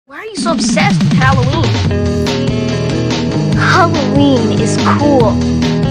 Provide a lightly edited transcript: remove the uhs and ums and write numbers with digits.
Why are you so obsessed with Halloween? Halloween is cool.